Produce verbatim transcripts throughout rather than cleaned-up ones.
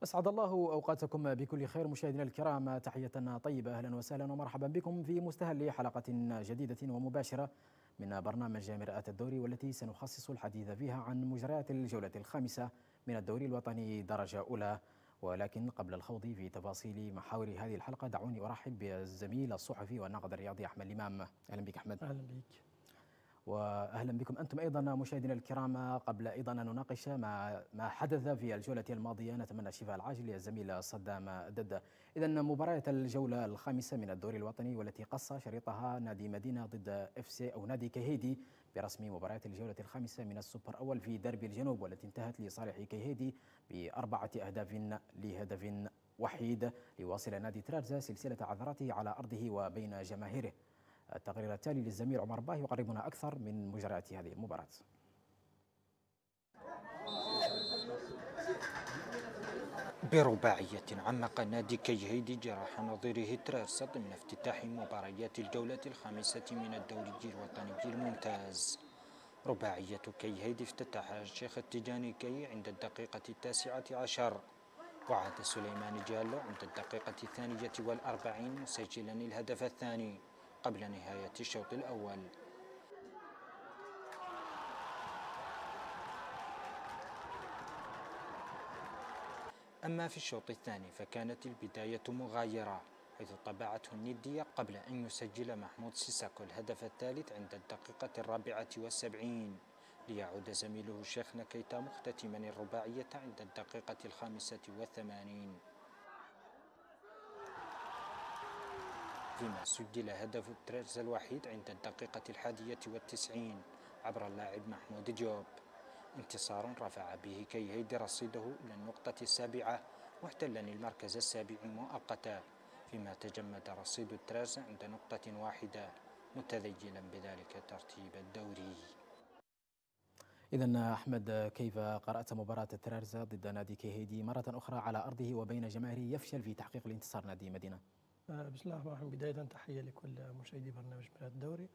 أسعد الله أوقاتكم بكل خير مشاهدينا الكرام، تحية طيبة، أهلا وسهلا ومرحبا بكم في مستهل حلقة جديدة ومباشرة من برنامج مرآة الدوري، والتي سنخصص الحديث فيها عن مجريات الجولة الخامسة من الدوري الوطني درجة أولى. ولكن قبل الخوض في تفاصيل محاور هذه الحلقة دعوني أرحب بالزميل الصحفي والناقد الرياضي أحمد الإمام. أهلا بك أحمد. أهلا بك. واهلا بكم انتم ايضا مشاهدينا الكرام. قبل ايضا ان نناقش ما ما حدث في الجوله الماضيه، نتمنى الشفاء العاجل للزميل صدام ددة. اذا مباريات الجوله الخامسه من الدوري الوطني، والتي قص شريطها نادي مدينه ضد اف سي او نادي كيهيدي برسم مباريات الجوله الخامسه من السوبر اول في دربي الجنوب، والتي انتهت لصالح كيهيدي باربعه اهداف لهدف وحيد، ليواصل نادي ترارزا سلسله عثراته على ارضه وبين جماهيره. التقرير التالي للزميل عمر باهي يقربنا أكثر من مجريات هذه المباراة. برباعية عمق نادي كيهيدي جراح نظيره ترارزا ضمن افتتاح مباريات الجولة الخامسة من الدوري الوطني الممتاز. رباعية كيهيدي افتتحها الشيخ التجاني كي عند الدقيقة التاسعة عشر، وعاد سليمان جالو عند الدقيقة الثانية والأربعين مسجلا الهدف الثاني قبل نهاية الشوط الأول. أما في الشوط الثاني فكانت البداية مغايرة، حيث طبعته الندية قبل أن يسجل محمود سيساكو الهدف الثالث عند الدقيقة الرابعة والسبعين، ليعود زميله شيخ نكيتا مختتما الرباعية عند الدقيقة الخامسة والثمانين، فيما سجل هدف ترارزا الوحيد عند الدقيقة الحادية والتسعين عبر اللاعب محمود جوب. انتصار رفع به كيهيدي رصيده إلى النقطة السابعة محتلا المركز السابع مؤقتا، فيما تجمد رصيد ترارزا عند نقطة واحدة متذيلا بذلك ترتيب الدوري. إذا أحمد، كيف قرأت مباراة ترارزا ضد نادي كيهيدي مرة أخرى على أرضه وبين جماهيره يفشل في تحقيق الانتصار نادي مدينة؟ بسم الله الرحمن الرحيم. بداية تحية لكل مشاهدي برنامج مرآة الدوري.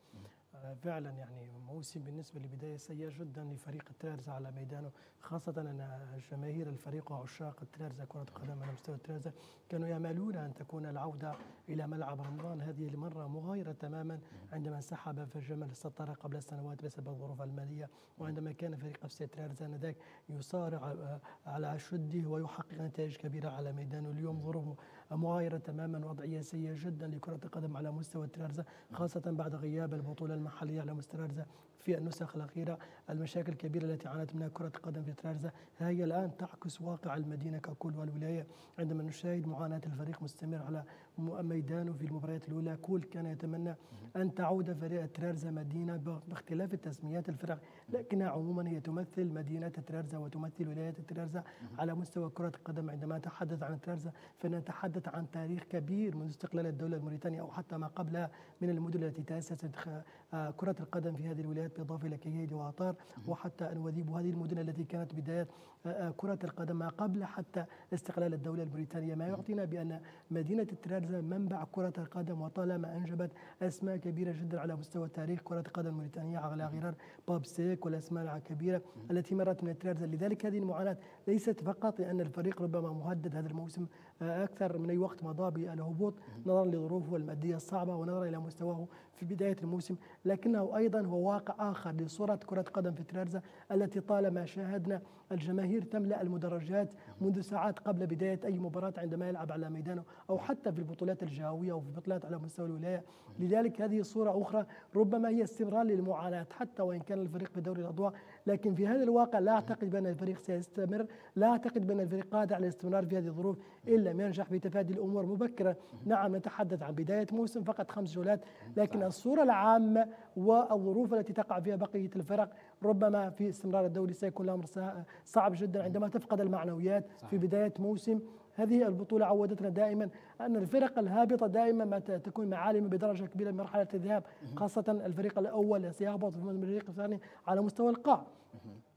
فعلا يعني موسم بالنسبة لبداية سيئة جدا لفريق الترارزا على ميدانه، خاصة أن جماهير الفريق وعشاق الترارزا كرة القدم على مستوى الترارزا كانوا يأملون أن تكون العودة إلى ملعب رمضان. هذه المرة مغايرة تماما عندما انسحب في جمل السطارة قبل السنوات بسبب الظروف المالية، وعندما كان فريق اف سي ترارزا آنذاك يصارع على شده ويحقق نتائج كبيرة على ميدانه. اليوم ظروف مغايرة تماما، وضعية سيئة جدا لكرة القدم على مستوى الترارزا، خاصة بعد غياب البطولة المحلية على مستوى ترارزا في النسخ الأخيرة. المشاكل الكبيرة التي عانت منها كرة القدم في ترارزا هي الآن تعكس واقع المدينة ككل والولاية، عندما نشاهد معاناة الفريق مستمر على ميدانه في المباريات الأولى. كل كان يتمنى أن تعود فريق ترارزا مدينة باختلاف التسميات الفرق، لكنها عموما هي تمثل مدينة ترارزا وتمثل ولاية ترارزا على مستوى كرة القدم. عندما نتحدث عن ترارزا فنتحدث عن تاريخ كبير منذ استقلال الدولة الموريتانية أو حتى ما قبلها من المدن التي تأسست كرة القدم في هذه الولايات، بالإضافة إلى كيهيدي وعطار وحتى أنوذيب، وهذه المدن التي كانت بداية كرة القدم ما قبل حتى استقلال الدولة الموريتانية، ما يعطينا بأن مدينة ترارزا منبع كرة القدم، وطالما أنجبت أسماء كبيرة جدا على مستوى تاريخ كرة القدم الموريتانية على غرار باب سيك والأسماء الكبيرة التي مرت من ترارزا. لذلك هذه المعاناة ليست فقط لأن الفريق ربما مهدد هذا الموسم أكثر من أي وقت مضى بالهبوط نظرا لظروفه المادية الصعبة ونظرا إلى مستواه في بداية الموسم، لكنه أيضا هو واقع آخر لصورة كرة قدم في ترارزا التي طالما شاهدنا الجماهير تملأ المدرجات منذ ساعات قبل بداية أي مباراة عندما يلعب على ميدانه، أو حتى في البطولات الجهوية أو في البطولات على مستوى الولاية. لذلك هذه صورة أخرى ربما هي استمرار للمعاناة حتى وإن كان الفريق في دوري الأضواء، لكن في هذا الواقع لا أعتقد بأن الفريق سيستمر، لا أعتقد بأن الفريق قادر على الاستمرار في هذه الظروف إن لم ينجح في تفادي الأمور مبكرا. نعم نتحدث عن بداية موسم فقط خمس جولات، لكن الصورة العامة والظروف التي تقع فيها بقية الفرق ربما في استمرار الدوري سيكون الأمر صعب جدا عندما تفقد المعنويات في بداية موسم. هذه البطولة عودتنا دائما أن الفرق الهابطة دائما ما تكون معالمة بدرجة كبيرة من مرحلة الذهاب، خاصة الفريق الأول سيهبط في الفريق الثاني على مستوى القاع.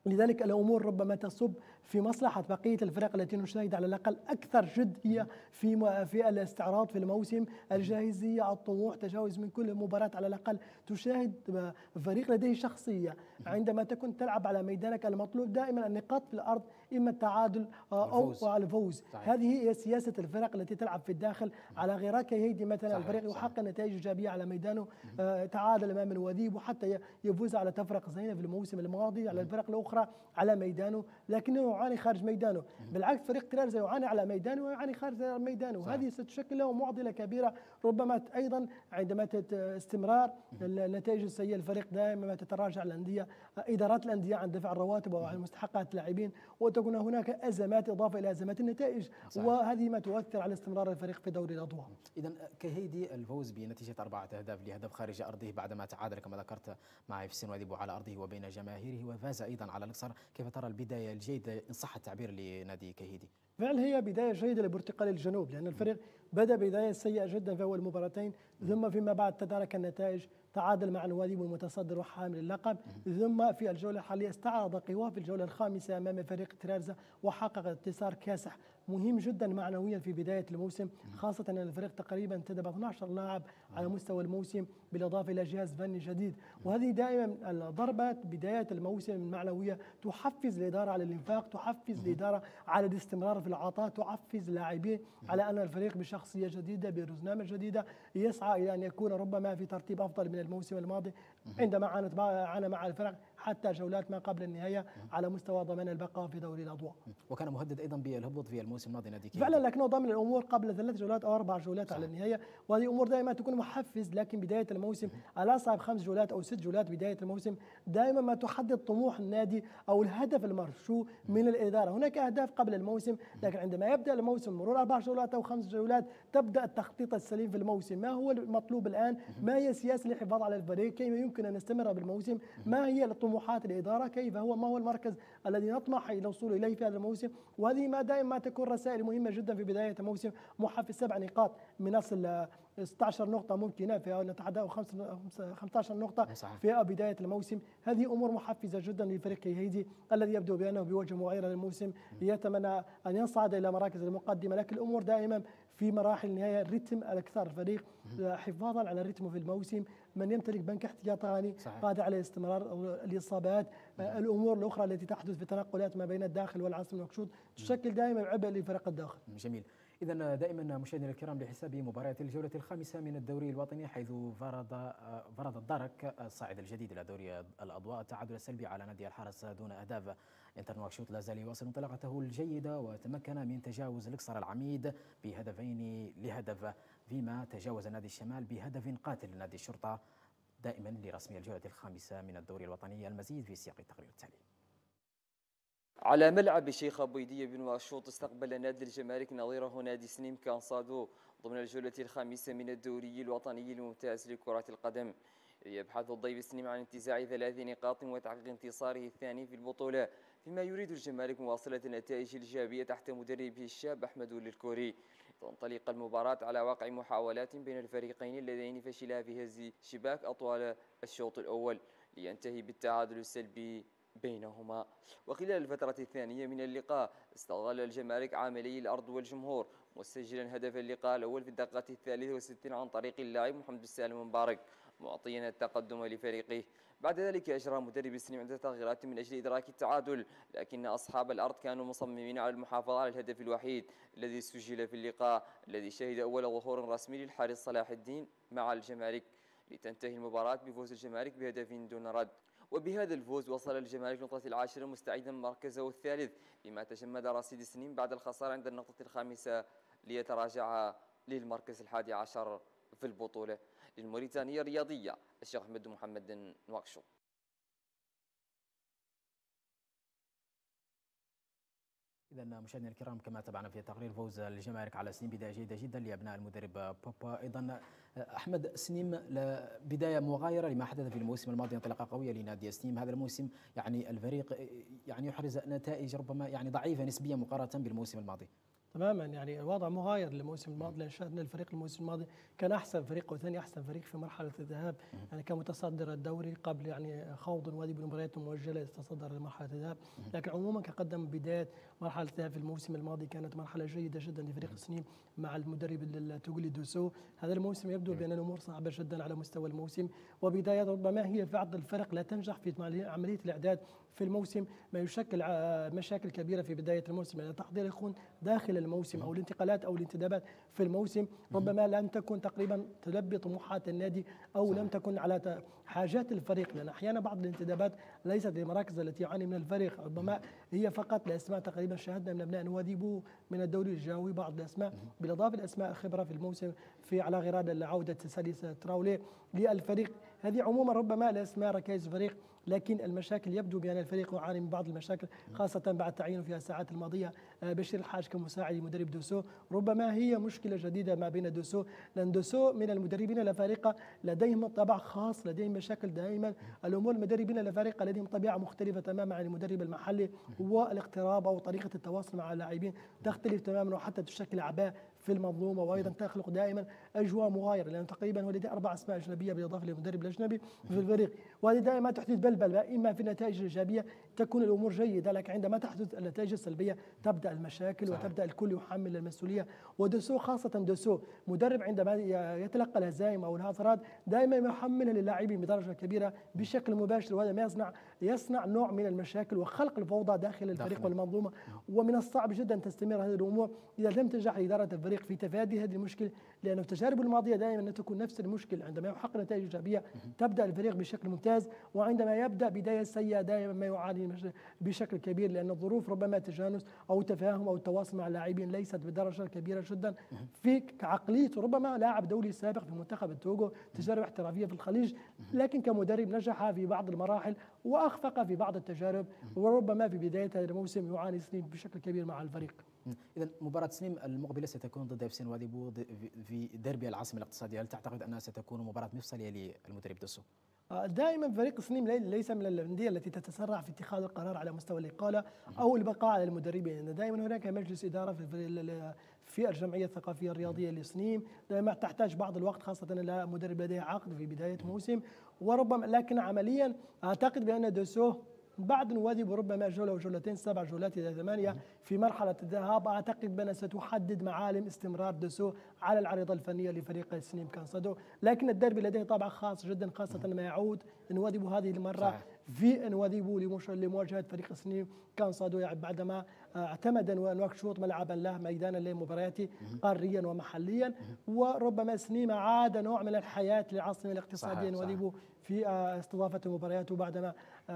لذلك الامور ربما تصب في مصلحه بقيه الفرق التي نشاهد على الاقل اكثر جديه في في الاستعراض في الموسم، الجاهزيه، الطموح، تجاوز من كل مباراه على الاقل تشاهد فريق لديه شخصيه. عندما تكون تلعب على ميدانك المطلوب دائما النقاط في الارض، اما التعادل او الفوز. الفوز. هذه هي سياسه الفرق التي تلعب في الداخل. على غير كيهيدي مثلا الفريق يحقق نتائج ايجابيه على ميدانه، آه تعادل امام الوديب وحتى يفوز على تفرق زينه في الموسم الماضي على الفرق الاخرى على ميدانه، لكنه يعاني خارج ميدانه. بالعكس فريق ترارزا يعاني على ميدانه ويعاني خارج ميدانه. هذه ستشكل له معضله كبيره ربما ايضا عندما استمرار النتائج السيئه. الفريق دائما ما تتراجع الانديه، ادارات الانديه عن دفع الرواتب وعن مستحقات اللاعبين، وتكون هناك ازمات اضافه الى ازمات النتائج. صحيح. وهذه ما تؤثر على استمرار الفريق في دوري الاضواء. اذا كهيدي الفوز بنتيجه اربعه اهداف لهدف خارج ارضه بعدما تعادل كما ذكرت مع اف سي نواديبو على ارضه وبين جماهيره وفاز ايضا على الاقصر، كيف ترى البدايه الجيده ان صح التعبير لنادي كهيدي؟ فعلا هي بدايه جيده لبرتقال الجنوب، لان الفريق بدا بدايه سيئه جدا في اول مباراتين، ثم فيما بعد تدارك النتائج، تعادل مع نواديبو المتصدر وحامل اللقب، ثم في الجوله الحاليه استعرض قواه في الجوله الخامسه امام فريق ترارزا وحقق انتصار كاسح مهم جدا معنويا في بدايه الموسم، خاصه ان الفريق تقريبا انتدب اثني عشر لاعب على مستوى الموسم بالاضافه الى جهاز فني جديد، وهذه دائما الضربات بدايه الموسم المعنويه تحفز الاداره على الانفاق، تحفز الاداره على الاستمرار في العطاء، تحفز اللاعبين على ان الفريق بشخصيه جديده برزنامه جديده يسعى الى ان يكون ربما في ترتيب افضل من الموسم الماضي عندما عانت عانى مع الفرق حتى جولات ما قبل النهايه على مستوى ضمان البقاء في دوري الاضواء. وكان مهدد ايضا بالهبوط في الموسم الماضي نادي كهيدي. فعلا لكنه ضمن الامور قبل ثلاث جولات او اربع جولات صحيح. على النهايه، وهذه امور دائما تكون محفز، لكن بدايه الموسم على صعب خمس جولات او ست جولات بدايه الموسم دائما ما تحدد طموح النادي او الهدف المرجو من الاداره. هناك اهداف قبل الموسم، لكن عندما يبدا الموسم مرور اربع جولات او خمس جولات تبدا التخطيط السليم في الموسم. ما هو المطلوب الان؟ ما هي السياسه للحفاظ على الفريق؟ كيف يمكن ان نستمر بالموسم؟ ما هي طموحات الاداره؟ كيف هو ما هو المركز الذي نطمح الى الوصول اليه في هذا الموسم؟ وهذه ما دائما ما تكون رسائل مهمه جدا في بدايه الموسم. محفز سبع نقاط من اصل ستة عشر نقطة ممكنة في نتحدى أو خمسة عشر نقطة في بداية الموسم. هذه أمور محفزة جدا للفريق كهيدي الذي يبدو بأنه بوجه مغاير للموسم، يتمنى أن يصعد إلى مراكز المقدمة، لكن الأمور دائما في مراحل النهاية الريتم الأكثر. الفريق حفاظا على الريتم في الموسم، من يمتلك بنك احتياطي قادر على استمرار الإصابات، الأمور الأخرى التي تحدث في التنقلات ما بين الداخل والعاصمة نواكشوط تشكل دائما عبء لفريق الداخل. جميل. إذا دائما مشاهدينا الكرام لحساب مباريات الجولة الخامسة من الدوري الوطني، حيث فرض فرض الدرك الصاعد الجديد إلى دوري الأضواء التعادل السلبي على نادي الحرس دون أهداف. انتر نواكشوط لا زال يواصل انطلاقته الجيدة وتمكن من تجاوز الإقصر العميد بهدفين لهدف، فيما تجاوز نادي الشمال بهدف قاتل لنادي الشرطة. دائما لرسم الجولة الخامسة من الدوري الوطني. المزيد في سياق التقرير التالي. على ملعب الشيخ أبويدية بنواكشوط استقبل نادي الجمارك نظيره نادي سنيم كانصادو ضمن الجولة الخامسة من الدوري الوطني الممتاز لكرة القدم. يبحث الضيف سنيم عن انتزاع ثلاث نقاط وتحقيق انتصاره الثاني في البطولة، فيما يريد الجمارك مواصلة النتائج الإيجابية تحت مدربه الشاب أحمد الكوري. تنطلق المباراة على واقع محاولات بين الفريقين اللذين فشلا في هز شباك أطوال الشوط الأول لينتهي بالتعادل السلبي بينهما. وخلال الفترة الثانية من اللقاء استغل الجمارك عاملي الأرض والجمهور، مسجلا هدف اللقاء الأول في الدقيقة الثالثة والستين عن طريق اللاعب محمد السالم مبارك، معطيا التقدم لفريقه. بعد ذلك أجرى مدرب السنيم عدة تغييرات من أجل إدراك التعادل، لكن أصحاب الأرض كانوا مصممين على المحافظة على الهدف الوحيد الذي سجل في اللقاء، الذي شهد أول ظهور رسمي للحارس صلاح الدين مع الجمارك، لتنتهي المباراة بفوز الجمارك بهدف دون رد. وبهذا الفوز وصل الجمارك للنقطة العاشرة مستعيدا مركزه الثالث، بما تجمد رصيد السنيم بعد الخسارة عند النقطة الخامسة ليتراجع للمركز الحادي عشر في البطولة. للموريتانية الرياضية الشيخ أحمد محمد نواكشوط. إذا مشاهدينا الكرام كما تابعنا في تقرير فوز الجمارك على سنيم بداية جيدة جدا لأبناء المدرب بوبا. أيضا أحمد، سنيم بداية مغايرة لما حدث في الموسم الماضي، انطلاقة قوية لنادي سنيم. هذا الموسم يعني الفريق يعني يحرز نتائج ربما يعني ضعيفة نسبيا مقارنة بالموسم الماضي. تماما، يعني الوضع مغاير للموسم الماضي، لان شاهدنا الفريق الموسم الماضي كان احسن فريق وثاني احسن فريق في مرحله الذهاب، يعني كان متصدر الدوري قبل يعني خوض وادي بالمباريات المؤجله يتصدر مرحله الذهاب، لكن عموما كان قدم بدايه مرحله الذهاب في الموسم الماضي كانت مرحله جيده جدا لفريق سنيم مع المدرب التوغولي دوسو. هذا الموسم يبدو بان الامور صعبه جدا على مستوى الموسم، وبدايه ربما هي بعض الفرق لا تنجح في عمليه الاعداد في الموسم، ما يشكل مشاكل كبيره في بدايه الموسم، لان التحضير يكون داخل الموسم او الانتقالات او الانتدابات في الموسم ربما لم تكن تقريبا تلبي طموحات النادي او صحيح. لم تكن على حاجات الفريق، لان احيانا بعض الانتدابات ليست للمراكز التي يعاني من الفريق، ربما هي فقط لاسماء تقريبا شاهدنا من ابناء نوادي بو من الدوري الجاوي بعض الاسماء بالاضافه لاسماء خبره في الموسم في على غرار عوده ساليس تراولي للفريق. هذه عموما ربما الاسماء ركائز الفريق، لكن المشاكل يبدو بأن الفريق يعاني من بعض المشاكل خاصة بعد تعيينه في الساعات الماضية بشير الحاج كمساعد مدرب دوسو، ربما هي مشكلة جديدة ما بين دوسو، لأن دوسو من المدربين الأفارقة لديهم طابع خاص، لديهم مشاكل دائما، الأمور المدربين الأفارقة لديهم طبيعة مختلفة تماما عن المدرب المحلي، والاقتراب أو طريقة التواصل مع اللاعبين تختلف تماما وحتى تشكل أعباء في المنظومه، وايضا تخلق دائما اجواء مغايره، لان تقريبا هو لديه اربع اسماء اجنبيه بالاضافه للمدرب الاجنبي في الفريق، وهذه دائما تحدث بلبله، اما في النتائج الايجابيه تكون الامور جيده، لكن عندما تحدث النتائج السلبيه تبدا المشاكل صحيح. وتبدا الكل يحمل المسؤوليه، ودوسو خاصه دوسو مدرب عندما يتلقى الهزائم او الهزارات دائما يحملها للاعبين بدرجه كبيره بشكل مباشر، وهذا ما يصنع يصنع نوع من المشاكل وخلق الفوضى داخل الفريق داخل. والمنظومه، ومن الصعب جدا تستمر هذه الامور اذا لم تنجح اداره الفريق في تفادي هذه المشكله، لأن التجارب الماضية دائما تكون نفس المشكلة، عندما يحقق نتائج إيجابية تبدأ الفريق بشكل ممتاز، وعندما يبدأ بداية سيئة دائما ما يعاني بشكل كبير، لأن الظروف ربما تجانس أو تفاهم أو التواصل مع اللاعبين ليست بدرجة كبيرة جدا في عقليته، ربما لاعب دولي سابق في منتخب التوغو، تجارب احترافية في الخليج، لكن كمدرب نجح في بعض المراحل وأخفق في بعض التجارب، وربما في بداية هذا الموسم يعاني سنين بشكل كبير مع الفريق. إذا مباراة سنيم المقبلة ستكون ضد اف سي نوادي بو في ديربي العاصمة الاقتصادية، هل تعتقد أنها ستكون مباراة مفصلية للمدرب دوسو؟ دائما فريق سنيم ليس من الانديه التي تتسرع في اتخاذ القرار على مستوى الاقاله او البقاء على المدربين، لان دائما هناك مجلس اداره في في الجمعيه الثقافيه الرياضيه لسنيم، دائما تحتاج بعض الوقت خاصه ان مدرب لديه عقد في بدايه موسم، وربما لكن عمليا اعتقد بان دوسو بعد نوادي بربما جولة وجولتين سبع جولات إلى ثمانية في مرحلة الذهاب، أعتقد بأنها ستحدد معالم استمرار دوسو على العريضة الفنية لفريق سنيم كانسادو، لكن الدربي لديه طابع خاص جدا خاصة ما يعود نوادي هذه المرة صحيح. في نوادي لمواجهة فريق سنيم كانسادو، يعني بعدما اعتمد نواكشوط ملعبا له ميدانا لمباريات قاريا ومحليا، وربما سنيم عاد نوع من الحياة للعاصمة الاقتصادية نوادي في استضافة المباريات، وبعدما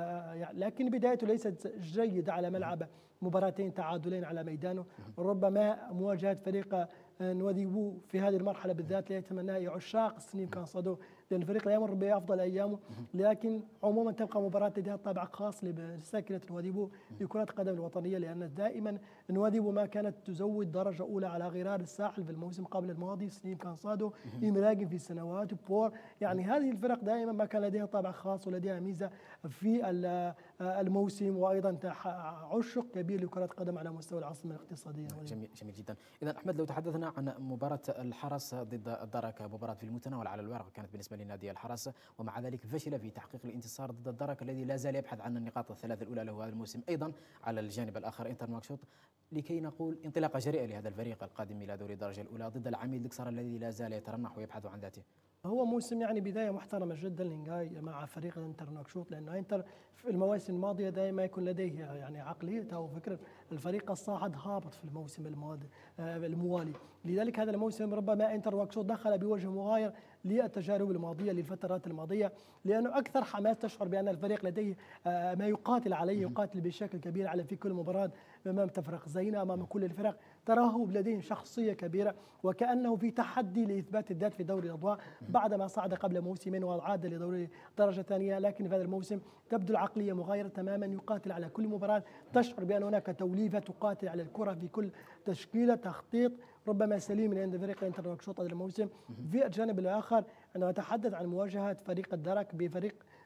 لكن بدايته ليست جيدة على ملعب، مباراتين تعادلين على ميدانه، ربما مواجهة فريق نوادي بو في هذه المرحلة بالذات لا يتمناها عشاق سنيم كانسادو، لأن الفريق لا يمر بأفضل أيامه، لكن عموما تبقى مباراة لديها طابع خاص لساكنة نوادي بو لكرة القدم الوطنية، لأن دائما نوادي بو ما كانت تزود درجة أولى على غرار الساحل في الموسم قبل الماضي، سنيم كانسادو إمراجن في السنوات بور، يعني هذه الفرق دائما ما كان لديها طابع خاص ولديها ميزة في الموسم، وأيضا عشق كبير لكرة القدم على مستوى العاصمة الاقتصادية. جميل, جميل جدا. إذا أحمد لو تحدثنا عن مباراة الحرس ضد الدرك، مباراة في المتناول على الورق كانت بالنسبة لنادي الحرس، ومع ذلك فشل في تحقيق الانتصار ضد الدرك الذي لا زال يبحث عن النقاط الثلاث الأولى له هذا الموسم. أيضا على الجانب الآخر انتر نواكشوط، لكي نقول انطلاقة جريئة لهذا الفريق القادم إلى دوري الدرجة الأولى ضد العميد الكسر الذي لا زال يترنح ويبحث عن ذاته. هو موسم يعني بداية محترمة جدا لنجاي مع فريق انتر نواكشوط، لأنه انتر في المواسم الماضية دائما يكون لديه يعني عقليته وفكرة الفريق الصاعد هابط في الموسم الماضي الموالي، لذلك هذا الموسم ربما انتر نواكشوط دخل بوجه مغاير للتجارب الماضية للفترات الماضية، لأنه أكثر حماس تشعر بأن الفريق لديه ما يقاتل عليه، يقاتل بشكل كبير على في كل مباراة أمام تفرق زينة، أمام كل الفرق تراه لديه شخصية كبيرة، وكأنه في تحدي لإثبات الذات في دوري الأضواء بعدما صعد قبل موسمين وعاد لدوري درجة ثانية، لكن في هذا الموسم تبدو العقلية مغايرة تماما، يقاتل على كل مباراة، تشعر بأن هناك توليفة، تقاتل على الكرة في كل تشكيلة، تخطيط ربما سليم من عند فريق انتر نواكشوط هذا الموسم. في الجانب الآخر عندما نتحدث عن مواجهة فريق الدرك بفريق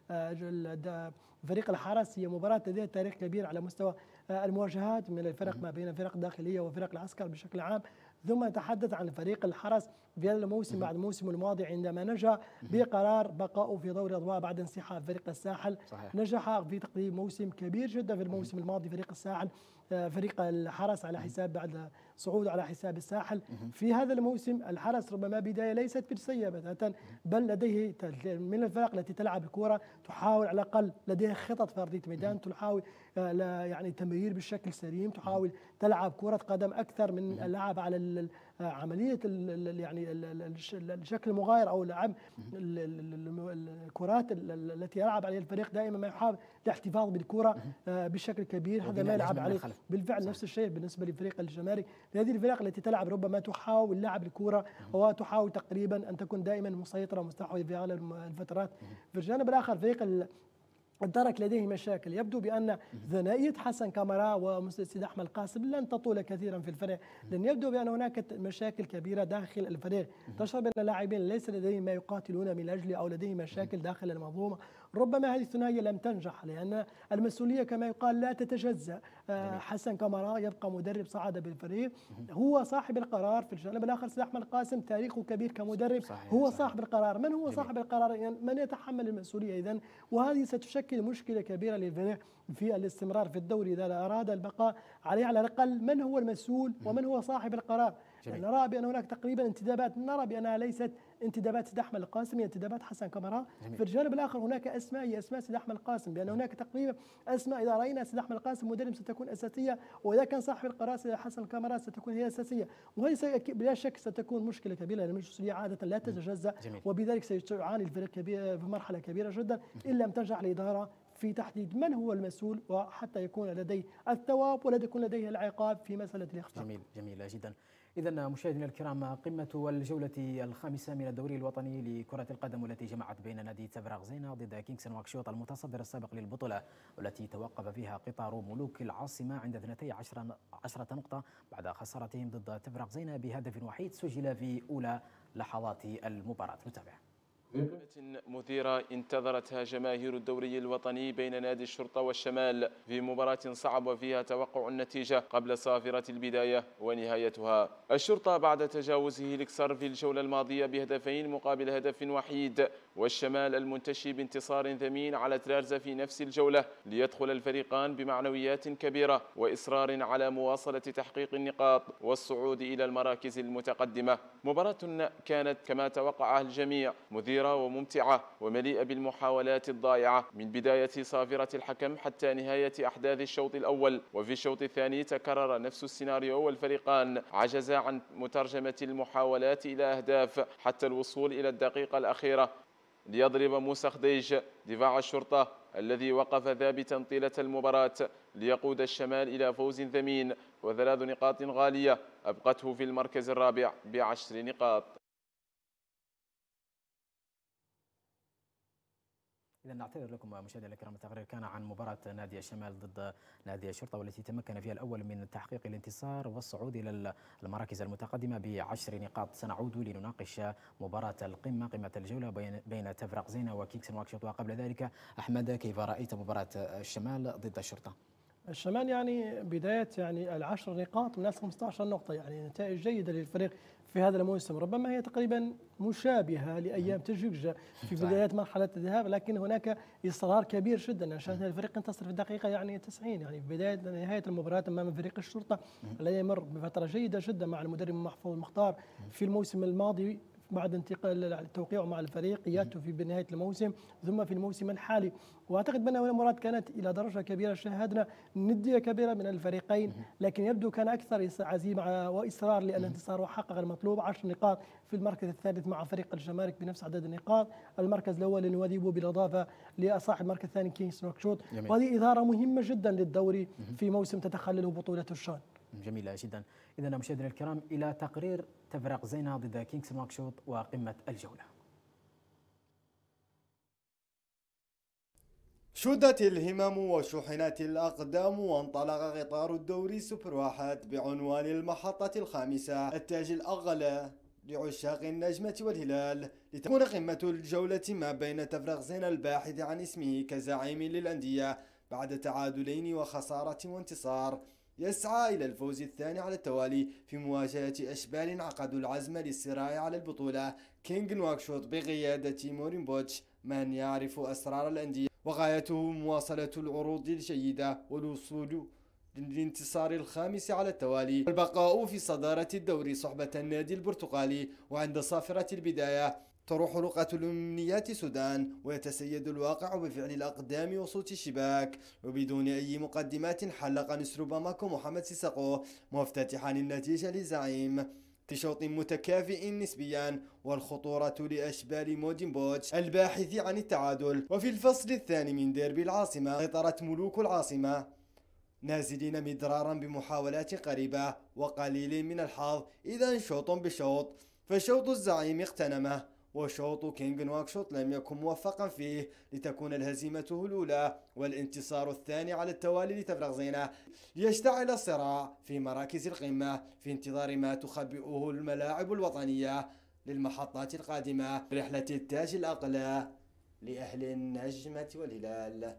فريق الحرس هي مباراة لديها تاريخ كبير على مستوى المواجهات من الفرق ما بين الفرق الداخلية وفرق العسكر بشكل عام. ثم نتحدث عن فريق الحرس في هذا الموسم بعد الموسم الماضي عندما نجح بقرار بقائه في دوري الأضواء بعد انسحاب فريق الساحل. صحيح. نجح في تقديم موسم كبير جدا في الموسم الماضي فريق الساحل، فريق الحرس على حساب بعد صعود على حساب الساحل. في هذا الموسم الحرس ربما بداية ليست بسيئة بتاتا، بل لديه من الفرق التي تلعب الكرة تحاول على الأقل لديها خطط في أرضية الميدان، تحاول يعني تمرير بشكل سليم، تحاول تلعب كرة قدم أكثر من اللعب على عملية يعني الشكل المغاير أو لعب الكرات التي يلعب عليها الفريق. دائما ما يحاول الاحتفاظ بالكرة بشكل كبير، هذا ما يلعب عليه بالفعل. نفس الشيء بالنسبة لفريق الجمارك، هذه الفرق التي تلعب ربما تحاول لعب الكرة وتحاول تقريبا أن تكون دائما مسيطرة مستحوذة في أغلب الفترات. في الجانب الآخر فريق الدرك لديه مشاكل، يبدو بأن ثنائية حسن كامارا ومستر أحمد القاسم لن تطول كثيرا في الفريق، لأن يبدو بأن هناك مشاكل كبيرة داخل الفريق. تشعر بأن اللاعبين ليس لديهم ما يقاتلون من أجله أو لديهم مشاكل داخل المنظومة. ربما هذه الثنائية لم تنجح لأن المسؤولية كما يقال لا تتجزأ. حسن كامارا يبقى مدرب صعد بالفريق، هو صاحب القرار. في الجانب الآخر سيد أحمد القاسم تاريخه كبير كمدرب، صحيح هو صحيح. صاحب القرار. من هو صاحب القرار؟ يعني من يتحمل المسؤولية إذن؟ وهذه ستشكل مشكلة كبيرة للفريق في الاستمرار في الدوري إذا أراد البقاء عليه. على الأقل من هو المسؤول ومن هو صاحب القرار؟ يعني نرى بأن هناك تقريبا انتدابات، نرى بأنها ليست انتدابات سيد أحمد القاسم، هي انتدابات حسن كامارا. في الجانب الآخر هناك أسماء هي أسماء سيد أحمد القاسم، بأن هناك تقريبا أسماء إذا رأينا سيد أحمد القاسم مدرب ستكون أساسية، وإذا كان صاحب القرار سيد حسن كامارا ستكون هي أساسية. وهي بلا شك ستكون مشكلة كبيرة لأن المسؤولية عادة لا تتجزأ، وبذلك سيعاني الفريق كبير في مرحلة كبيرة جدا إن لم تنجح الإدارة في تحديد من هو المسؤول، وحتى يكون لديه الثواب ولا يكون لديه العقاب في مسألة الإخفاق. جميل جميل جدا. إذا مشاهدينا الكرام، قمة الجولة الخامسة من الدوري الوطني لكرة القدم والتي جمعت بين نادي تفراغزينا ضد كينغز نواكشوط المتصدر السابق للبطولة، والتي توقف فيها قطار ملوك العاصمة عند اثنتي عشرة نقطة بعد خسارتهم ضد تفراغزينا بهدف وحيد سجل في أولى لحظات المباراة. نتابع. قمة مثيرة انتظرتها جماهير الدوري الوطني بين نادي الشرطة والشمال في مباراة صعب فيها توقع النتيجة قبل صافرة البداية ونهايتها. الشرطة بعد تجاوزه الإكسار في الجولة الماضية بهدفين مقابل هدف وحيد، والشمال المنتشي بانتصار ثمين على ترارزة في نفس الجولة، ليدخل الفريقان بمعنويات كبيرة وإصرار على مواصلة تحقيق النقاط والصعود إلى المراكز المتقدمة. مباراة كانت كما توقعها الجميع مثيرة وممتعة ومليئة بالمحاولات الضائعة من بداية صافرة الحكم حتى نهاية أحداث الشوط الأول. وفي الشوط الثاني تكرر نفس السيناريو والفريقان عجزا عن مترجمة المحاولات إلى أهداف حتى الوصول إلى الدقيقة الأخيرة، ليضرب موسى خديج دفاع الشرطة الذي وقف ثابتا طيلة المباراة ليقود الشمال إلى فوز ثمين وثلاث نقاط غالية أبقته في المركز الرابع بعشر نقاط. إذا نعتذر لكم مشاهدينا الكرام، التقرير كان عن مباراة نادي الشمال ضد نادي الشرطة، والتي تمكن فيها الأول من تحقيق الانتصار والصعود إلى المراكز المتقدمة بعشر نقاط. سنعود لنناقش مباراة القمة، قمة الجولة بين بين تفراغزينا وكينغز نواكشوط. وقبل ذلك أحمد، كيف رأيت مباراة الشمال ضد الشرطة؟ الشمال يعني بداية يعني العشر نقاط من أصل خمسة عشر نقطة، يعني نتائج جيدة للفريق في هذا الموسم. ربما هي تقريبا مشابهة لأيام تجوجة في بدايات مرحلة الذهاب، لكن هناك إصرار كبير جدا عشان الفريق ينتصر في الدقيقة يعني تسعين، يعني في بداية نهاية المباراة أمام فريق الشرطة الذي يمر بفترة جيدة جدا مع المدرب محفوظ المختار في الموسم الماضي بعد انتقال التوقيع مع الفريق قيادته في بداية الموسم ثم في الموسم الحالي. واعتقد بان المباراه كانت الى درجه كبيره، شاهدنا نديه كبيره من الفريقين، لكن يبدو كان اكثر عزيمه واصرار للانتصار وحقق المطلوب. عشر نقاط في المركز الثالث مع فريق الجمارك بنفس عدد النقاط، المركز الاول لنوادي بو بالاضافه لصاحب المركز الثاني كينغز نواكشوط، وهذه اثاره مهمه جدا للدوري في موسم تتخلله بطوله الشان. جميلة جدا. إذا مشاهدينا الكرام، إلى تقرير تفراغزينا ضد كينغز نواكشوط وقمة الجولة. شدت الهمم وشحنت الأقدام وانطلق قطار الدوري سوبر واحد بعنوان المحطة الخامسة، التاج الأغلى لعشاق النجمة والهلال لتكون قمة الجولة ما بين تفرغزين الباحث عن اسمه كزعيم للأندية بعد تعادلين وخسارة وانتصار، يسعى إلى الفوز الثاني على التوالي في مواجهة أشبال عقدوا العزم للصراع على البطولة كينغ نواكشوط بقيادة مورين بوتش من يعرف أسرار الأندية، وغايته مواصلة العروض الجيدة والوصول للانتصار الخامس على التوالي والبقاء في صدارة الدوري صحبة النادي البرتقالي. وعند صافرة البداية تروح رقة الأمنيات سودان ويتسيد الواقع بفعل الأقدام وصوت الشباك، وبدون أي مقدمات حلق نسر باماكو محمد سيساقو مفتتحا النتيجة للزعيم في شوط متكافئ نسبيا، والخطورة لأشبال مودين بوتش الباحث عن التعادل. وفي الفصل الثاني من ديربي العاصمة سيطرت ملوك العاصمة نازلين مدرارا بمحاولات قريبة وقليل من الحظ، إذا شوط بشوط، فشوط الزعيم اغتنمه وشوط كينغ نواكشوط لم يكن موفقا فيه لتكون الهزيمة الأولى والانتصار الثاني على التوالي لتفرغزينة، ليشتعل الصراع في مراكز القمة في انتظار ما تخبئه الملاعب الوطنية للمحطات القادمة رحلة التاج الأقلى لأهل النجمة والهلال.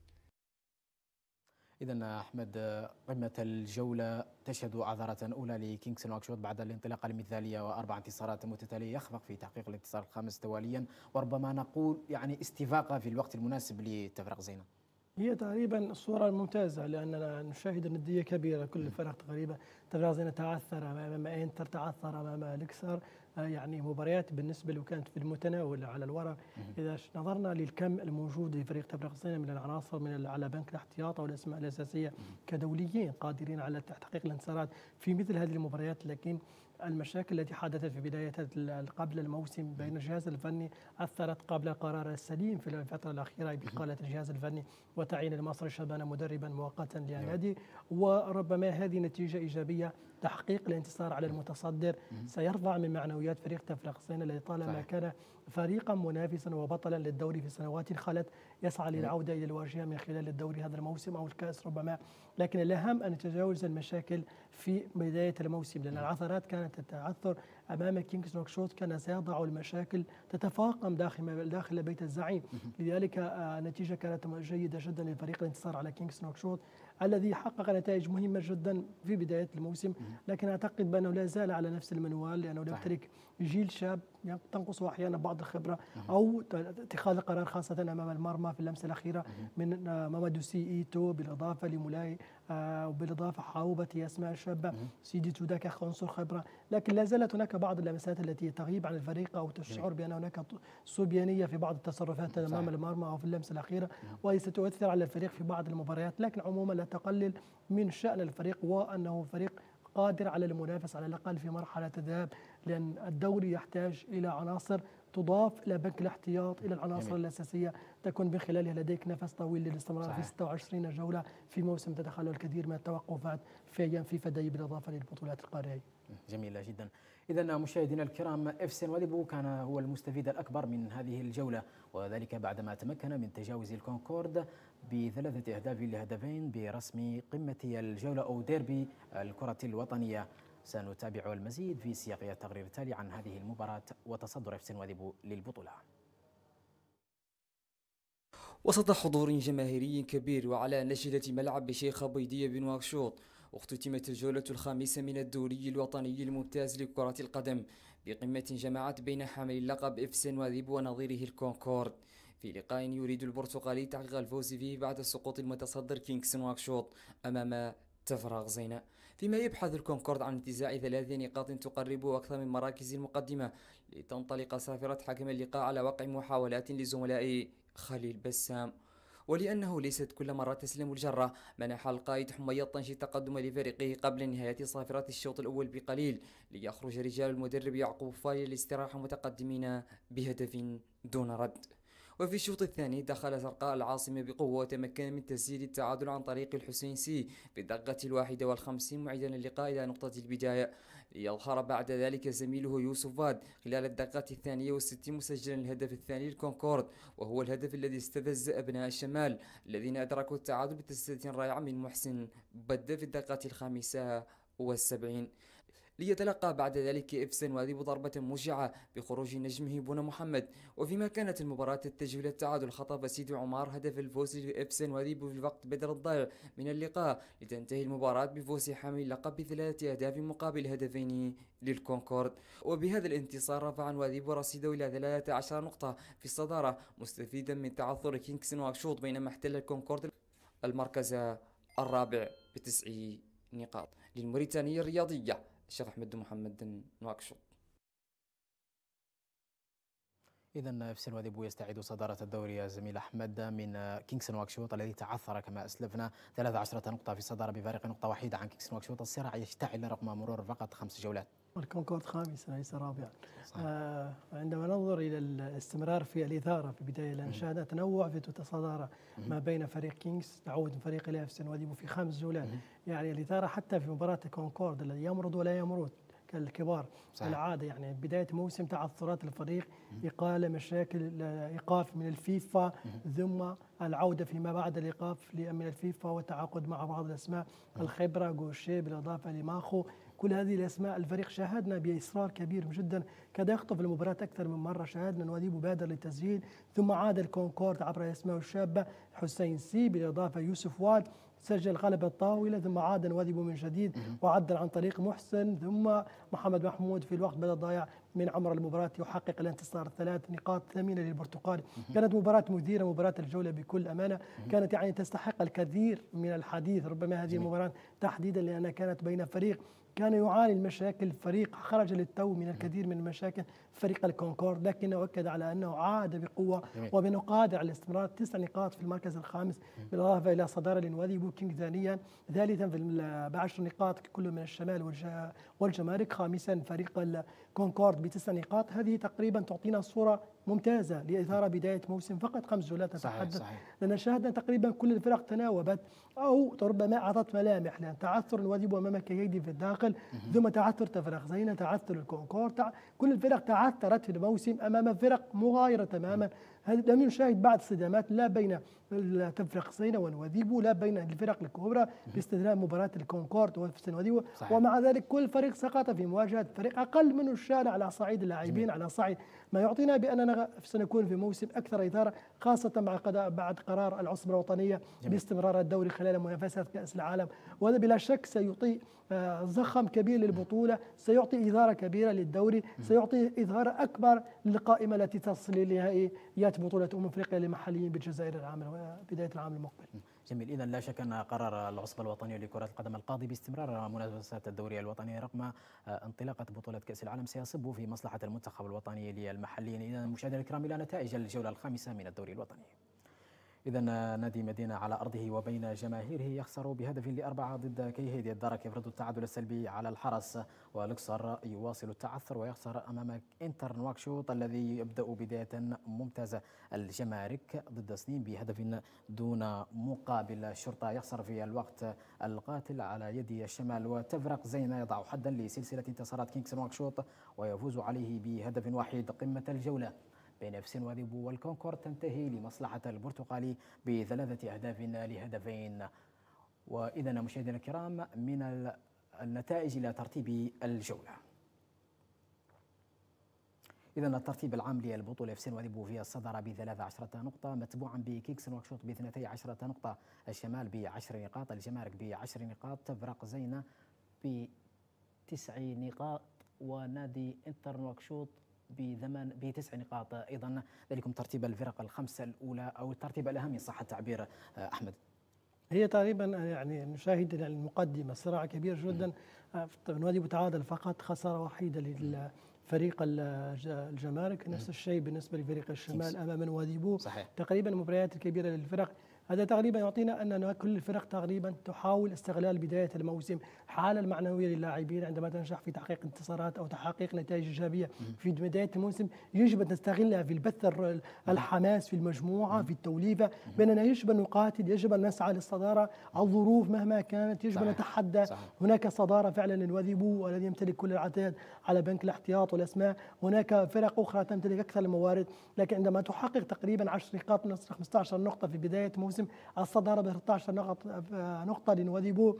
إذا أحمد، قمة الجولة تشهد عذرة أولى لكينغز نواكشوط بعد الانطلاقة المثالية وأربع انتصارات متتالية، يخفق في تحقيق الانتصار الخامس تواليا، وربما نقول يعني استفاقة في الوقت المناسب لتفرغزينة. هي تقريبا الصورة الممتازة لأننا نشاهد ندية كبيرة، كل الفرق تقريبا. تفرغزينة تعثر أمام إنتر، تعثر أمام الإكسار، يعني مباريات بالنسبة له كانت في المتناول على الورق. إذا نظرنا للكم الموجود في فريق تفرغزينة من العناصر من على بنك الاحتياط والأسماء الأساسية كدوليين قادرين على تحقيق الانتصارات في مثل هذه المباريات، لكن المشاكل التي حدثت في بداية قبل الموسم بين الجهاز الفني أثرت قبل القرار السليم في الفترة الأخيرة بإقالة الجهاز الفني وتعيين المصري شبانة مدربا مؤقتا للنادي، وربما هذه نتيجة إيجابية. تحقيق الانتصار على المتصدر سيرفع من معنويات فريق تفرغزينة الذي طالما كان فريقا منافسا وبطلا للدوري في سنوات خلت، يسعى للعودة إلى الواجهة من خلال الدوري هذا الموسم أو الكأس ربما، لكن الأهم أن نتجاوز المشاكل في بداية الموسم، لأن العثرات كانت تتعثر أمام كينغز نواكشوط كان سيضع المشاكل تتفاقم داخل داخل بيت الزعيم. لذلك النتيجة كانت جيدة جدا للفريق الانتصار على كينغز نواكشوط الذي حقق نتائج مهمة جدا في بداية الموسم، لكن أعتقد بأنه لا زال على نفس المنوال لأنه يمتلك جيل شاب تنقص أحيانا بعض الخبرة أو اتخاذ القرار خاصة أمام المرمى في اللمسة الأخيرة من مامادو سي إيتو، بالإضافة لمولاي وبالإضافة حاوبة أسماء شابة سيدي تودا كعنصر خبرة، لكن لا زالت هناك بعض اللمسات التي تغيب عن الفريق أو تشعر بأن هناك صبيانية في بعض التصرفات أمام المرمى أو في اللمسة الأخيرة، وهي ستؤثر على الفريق في بعض المباريات، لكن عموما لا تقلل من شأن الفريق وأنه فريق قادر على المنافسة على الأقل في مرحلة الذهاب، لأن الدوري يحتاج إلى عناصر تضاف إلى بنك الاحتياط، إلى العناصر جميل. الأساسية تكون من خلالها لديك نفس طويل للاستمرار في ستة وعشرين جولة في موسم تتخلل الكثير من التوقفات في أيام فيفا داي بالإضافة للبطولات القارية. جميلة جدا. إذا مشاهدينا الكرام، إف سي نواديبو كان هو المستفيد الأكبر من هذه الجولة، وذلك بعدما تمكن من تجاوز الكونكورد بثلاثة أهداف لهدفين برسم قمة الجولة أو ديربي الكرة الوطنية. سنتابع المزيد في سياق التقرير التالي عن هذه المباراة وتصدر إف سي نواديبو للبطولة. وسط حضور جماهيري كبير وعلى نجلة ملعب شيخ بيدية بن نواكشوط، اختتمت الجولة الخامسة من الدوري الوطني الممتاز لكرة القدم بقمة جمعت بين حامل اللقب إف سي نواديبو ونظيره الكونكورد، في لقاء يريد البرتقالي تحقيق الفوز فيه بعد سقوط المتصدر كينغز نواكشوط أمام تفرغزينة، فيما يبحث الكونكورد عن انتزاع ثلاث نقاط تقربه أكثر من مراكز المقدمة لتنطلق صافرة حكم اللقاء على وقع محاولات لزملائه خليل بسام. ولأنه ليست كل مرة تسلم الجرة، منح القائد حمية الطنجي تقدم لفريقه قبل نهاية صافرة الشوط الأول بقليل، ليخرج رجال المدرب يعقوب فاي للاستراحة متقدمين بهدف دون رد. وفي الشوط الثاني دخل زرقاء العاصمة بقوة وتمكن من تسجيل التعادل عن طريق الحسين سي في الدقة الواحدة والخمسين، معيدا اللقاء إلى نقطة البداية، ليظهر بعد ذلك زميله يوسف فاد خلال الدقة الثانية والستين مسجلا الهدف الثاني للكونكورد، وهو الهدف الذي استفز أبناء الشمال الذين أدركوا التعادل بتسديدة رائعة من محسن بدة في الدقة الخامسة والسبعين. ليتلقى بعد ذلك اف سي نواديبو ضربة مشعة بخروج نجمه بونا محمد. وفيما كانت المباراة تتجه إلى التعادل، خطف سيدي عمار هدف الفوز لاف سي نواديبو في الوقت بدل الضائع من اللقاء، لتنتهي المباراة بفوز حامل اللقب بثلاثة أهداف مقابل هدفين للكونكورد. وبهذا الانتصار رفع نواديبو رصيده إلى ثلاثة عشر نقطة في الصدارة، مستفيدا من تعثر كينغز نواكشوط، بينما احتل الكونكورد المركز الرابع بتسع نقاط. للموريتانية الرياضية الشيخ أحمد محمد نواكشوط. إذا اف سي نواديبو يستعيد صدارة الدوري يا زميل أحمد من كينغز نواكشوط الذي تعثر كما أسلفنا ثلاث عشرة نقطة في الصدارة بفارق نقطة واحدة عن كينغز نواكشوط. الصراع يشتعل رغم مرور فقط خمس جولات. الكونكورد خامس ليس رابعا. آه عندما ننظر إلى الاستمرار في الإثارة في بداية الأنشاد، تنوع في الصدارة ما بين فريق كينغز تعود فريق اف سي نواديبو في خمس جولات. يعني الإثارة حتى في مباراة الكونكورد الذي يمرض ولا يمرض كالكبار العادة، يعني بداية موسم تعثرات الفريق، إقالة، مشاكل، إيقاف من الفيفا، ثم العودة فيما بعد الإيقاف من الفيفا والتعاقد مع بعض الأسماء، الخبرة، غوشيه بالإضافة لماخو، كل هذه الأسماء الفريق شاهدنا بإصرار كبير جدا، كاد يخطف المباراة أكثر من مرة. شاهدنا نواديبو بادر للتسجيل، ثم عاد الكونكورد عبر أسماء الشابة، حسين سي بالإضافة يوسف واد سجل غلبة الطاولة، ثم عاد نواديبو من جديد وعدل عن طريق محسن، ثم محمد محمود في الوقت بدل ضايع من عمر المباراة يحقق الانتصار. ثلاث نقاط ثمينة للبرتقال. كانت مباراة مثيرة، مباراة الجولة بكل أمانة، كانت يعني تستحق الكثير من الحديث ربما هذه المباراة تحديدا، لأنها كانت بين فريق كان يعاني المشاكل، فريق خرج للتو من الكثير من المشاكل، فريق الكونكورد، لكنه أكد على أنه عاد بقوة وبأنه قادر على الاستمرار. تسع نقاط في المركز الخامس بالإضافة إلى صدارة لنواديبو كينغ ثانيا، ثالثا في بعشر نقاط كل من الشمال والجمارك، خامسا فريق الكونكورد بتسع نقاط. هذه تقريبا تعطينا صورة ممتازة لإثارة بداية موسم فقط خمس جولات نتحدث، لأن شاهدنا تقريبا كل الفرق تناوبت أو ربما أعطت ملامح، لأن تعثر نواديبو أمام كييدي في الداخل، ثم تعثر تفرق زينة، تعثر الكونكورد، كل الفرق تعثرت في الموسم أمام فرق مغايرة تماما. لم نشاهد بعد صدامات لا بين تفرق زينة ونواديبو، لا بين الفرق الكبرى باستثناء مباراة الكونكورد واف سي نواديبو، ومع ذلك كل فريق سقط في مواجهة فريق أقل منه الشارع على صعيد اللاعبين، على صعيد ما يعطينا بأننا سنكون في موسم أكثر إثارة، خاصة بعد قرار العصبة الوطنية باستمرار الدوري خلال منافسات كأس العالم، وهذا بلا شك سيعطي زخم كبير للبطولة، سيعطي إثارة كبيرة للدوري، سيعطي إثارة أكبر للقائمة التي تصل لنهائيات بطولة أمم أفريقيا لمحليين بالجزائر العام بداية العام المقبل. جميل. إذا لا شك أن قرار العصبة الوطنية لكرة القدم القاضي باستمرار منافسات الدوري الوطني رغم انطلاقة بطولة كأس العالم سيصب في مصلحة المنتخب الوطني للمحليين. إذا مشاهدينا الكرام إلى نتائج الجولة الخامسة من الدوري الوطني. إذا نادي مدينة على أرضه وبين جماهيره يخسر بهدف لأربعة ضد كيهيدي. الدرك يفرض التعادل السلبي على الحرس، والإقصر يواصل التعثر ويخسر أمام إنتر نواكشوط الذي يبدأ بداية ممتازة. الجمارك ضد سنين بهدف دون مقابل. الشرطة يخسر في الوقت القاتل على يد الشمال، وتفرق زينة يضع حدا لسلسلة انتصارات كينغز نواكشوط ويفوز عليه بهدف واحد. قمة الجولة بين اف سي نواديبو والكونكورد تنتهي لمصلحة البرتقالي بثلاثة أهداف لهدفين. وإذا مشاهدينا الكرام من النتائج إلى ترتيب الجولة. إذا الترتيب العام للبطولة اف سي نواديبو في الصدارة بثلاث عشرة نقطة، متبوعا بكينغز نواكشوط باثنتي عشرة نقطة، الشمال بعشر نقاط، الجمارك بعشر نقاط، تفرق زينة بتسع نقاط، ونادي انتر نواكشوط بثمان بتسع نقاط ايضا. ذلكم ترتيب الفرق الخمسه الاولى او الترتيب الاهم ان صح التعبير احمد. هي تقريبا يعني نشاهد المقدمه صراع كبير جدا. نواديبو تعادل فقط، خساره وحيده للفريق الجمارك، نفس الشيء بالنسبه لفريق الشمال امام نواديبو. تقريبا المباريات الكبيره للفرق، هذا تقريبا يعطينا أن كل الفرق تقريبا تحاول استغلال بداية الموسم، حالة المعنوية للاعبين عندما تنجح في تحقيق انتصارات أو تحقيق نتائج إيجابية في بداية الموسم يجب أن نستغلها في البث الحماس في المجموعة، في التوليفة، بأننا يجب أن نقاتل، يجب أن نسعى للصدارة، الظروف مهما كانت يجب أن نتحدى. هناك صدارة فعلا لنواديبو والذي يمتلك كل العتاد على بنك الاحتياط والأسماء، هناك فرق أخرى تمتلك أكثر الموارد، لكن عندما تحقق تقريبا عشر نقاط من خمسة عشر نقطة في بداية موسم، الصدارة ب ثلاثة عشر نقطة نقطة لنواديبو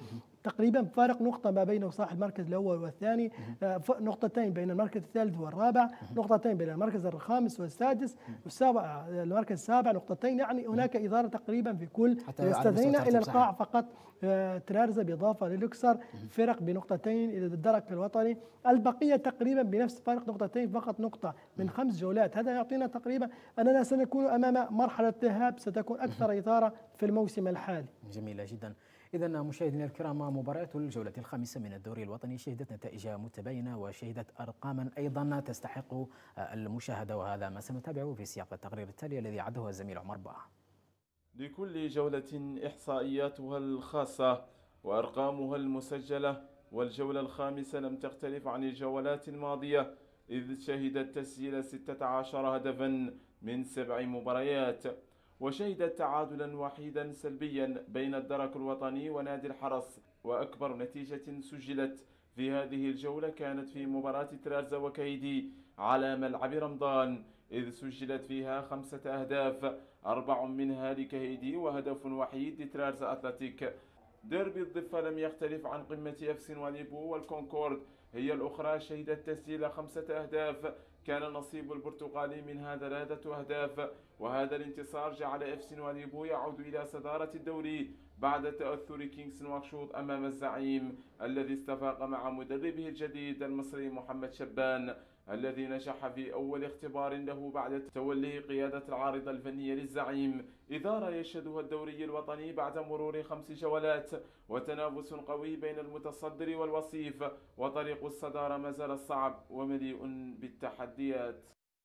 تقريبا فارق نقطة ما بينه وصاحب المركز الأول والثاني، نقطتين بين المركز الثالث والرابع، نقطتين بين المركز الخامس والسادس والسابع، المركز السابع نقطتين. يعني هناك إثارة تقريبا في كل، استثنينا إلى القاع فقط ترارزة بإضافة للوكسر فرق بنقطتين إلى الدرك الوطني، البقية تقريبا بنفس فارق نقطتين فقط، نقطة من خمس جولات. هذا يعطينا تقريبا أننا سنكون أمام مرحلة ذهاب ستكون أكثر إثارة في الموسم الحالي. جميلة جدا. إذا مشاهدينا الكرام، مباريات الجولة الخامسة من الدوري الوطني شهدت نتائج متباينة وشهدت أرقاما أيضا تستحق المشاهدة، وهذا ما سنتابعه في سياق التقرير التالي الذي عده الزميل عمر باه. لكل جولة إحصائياتها الخاصة وأرقامها المسجلة، والجولة الخامسة لم تختلف عن الجولات الماضية، إذ شهدت تسجيل ستة عشر هدفا من سبع مباريات، وشهدت تعادلا وحيدا سلبيا بين الدرك الوطني ونادي الحرس. وأكبر نتيجة سجلت في هذه الجولة كانت في مباراة ترارزة وكايدي على ملعب رمضان، إذ سجلت فيها خمسة أهداف، أربع منها لكايدي وهدف وحيد لترارزة أتلتيك. ديربي الضفة لم يختلف عن قمة اف سي نواديبو، والكونكورد هي الأخرى شهدت تسجيل خمسة أهداف، كان نصيب البرتغالي منها ثلاثة أهداف، وهذا الانتصار جعل اف سي نواديبو يعود إلى صدارة الدوري بعد تأثر كينغز نواكشوط أمام الزعيم الذي استفاق مع مدربه الجديد المصري محمد شبان، الذي نجح في أول اختبار له بعد توليه قيادة العارضة الفنية للزعيم. إثارة يشهدها الدوري الوطني بعد مرور خمس جولات، وتنافس قوي بين المتصدر والوصيف، وطريق الصدارة ما زال صعب ومليء بالتحديات.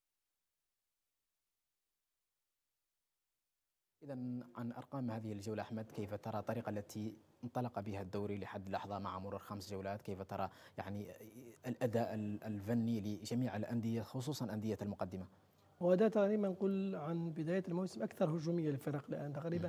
إذا عن أرقام هذه الجولة أحمد، كيف ترى الطريقة التي انطلق بها الدوري لحد اللحظة مع مرور خمس جولات؟ كيف ترى يعني الأداء الفني لجميع الأندية خصوصا أندية المقدمة؟ وهذا تقريبا نقول عن بداية الموسم أكثر هجومية للفرق، لأن تقريبا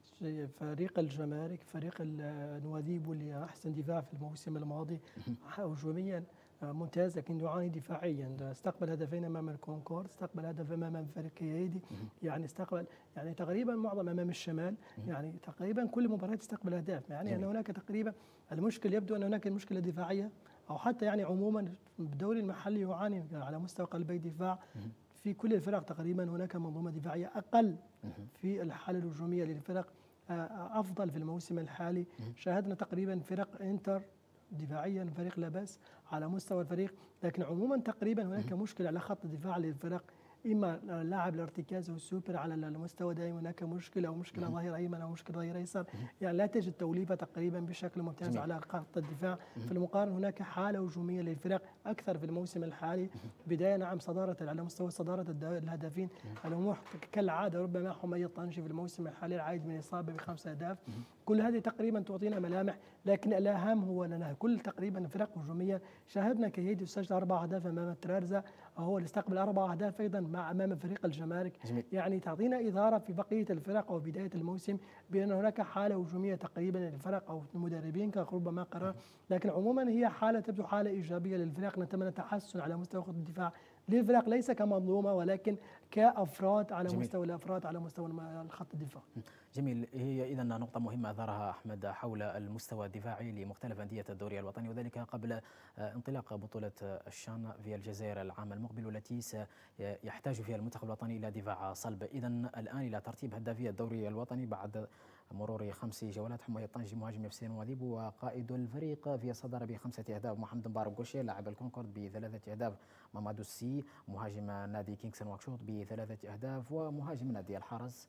فريق الجمارك فريق نواديبو اللي أحسن دفاع في الموسم الماضي هجوميا ممتاز، لكن يعاني دفاعيا. استقبل هدفين امام الكونكورد، استقبل هدف امام فريق كيايدي، يعني استقبل يعني تقريبا معظم امام الشمال، يعني تقريبا كل مباراه استقبل اهداف. يعني ان هناك تقريبا المشكل يبدو ان هناك مشكله دفاعيه، او حتى يعني عموما الدوري المحلي يعاني على مستوى قلبي دفاع. في كل الفرق تقريبا هناك منظومه دفاعيه اقل في الحاله الهجوميه للفرق، افضل في الموسم الحالي. شاهدنا تقريبا فرق انتر دفاعيا فريق لا بأس على مستوى الفريق، لكن عموما تقريبا هناك مشكله على خط الدفاع للفرق، اما لاعب الارتكاز او السوبر على المستوى دائما هناك مشكله، او مشكله ظهير ايمن او مشكله ظهير ايسر، يعني لا تجد توليفه تقريبا بشكل ممتاز جميل. على خط الدفاع. في المقارنه هناك حاله هجوميه للفرق اكثر في الموسم الحالي، بدايه نعم صداره على مستوى صداره الهدافين الامور كالعاده، ربما حميد طنجي في الموسم الحالي العائد من اصابه بخمس اهداف. كل هذه تقريبا تعطينا ملامح، لكن الاهم هو اننا كل تقريبا فرق هجوميا. شاهدنا كيهيدي سجل اربع اهداف امام ترارزة، هو اللي استقبل اربع اهداف ايضا مع امام فريق الجمارك جميل. يعني تعطينا اثاره في بقيه الفرق او بدايه الموسم بان هناك حاله هجوميه تقريبا للفرق او المدربين ربما قرار، لكن عموما هي حاله تبدو حاله ايجابيه للفرق. نتمنى تحسن على مستوى خط الدفاع للفرق، ليس كمنظومه ولكن كافراد على جميل. مستوى الافراد على مستوى الخط الدفاع. جميل. هي إذا نقطة مهمة أثارها أحمد حول المستوى الدفاعي لمختلف أندية الدوري الوطني، وذلك قبل انطلاق بطولة الشان في الجزائر العام المقبل، والتي سيحتاج فيها المنتخب الوطني إلى دفاع صلب. إذا الآن إلى ترتيب هدافي الدوري الوطني بعد مرور خمس جولات: حميد طنجي مهاجم اف سي نواديبو وقائد الفريق في الصدارة بخمسة أهداف، محمد مبارك قوشي لاعب الكونكورد بثلاثة أهداف، مامادو السي مهاجم نادي كينغز نواكشوط بثلاثة أهداف، ومهاجم نادي الحرس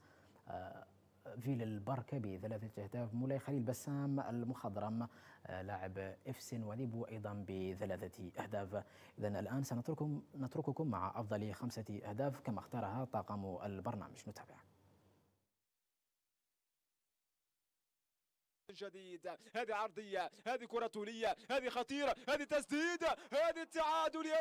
فيل البركة بثلاثة أهداف، مولاي خليل بسام المخضرم لاعب اف سي نواديبو أيضا بثلاثة أهداف. إذا الآن سنترككم نترككم مع أفضل خمسة أهداف كما اختارها طاقم البرنامج. نتابع. جديد، هذه عرضية، هذه كرة طولية، هذه خطيرة، هذه تسديدة، هذه التعادل، يا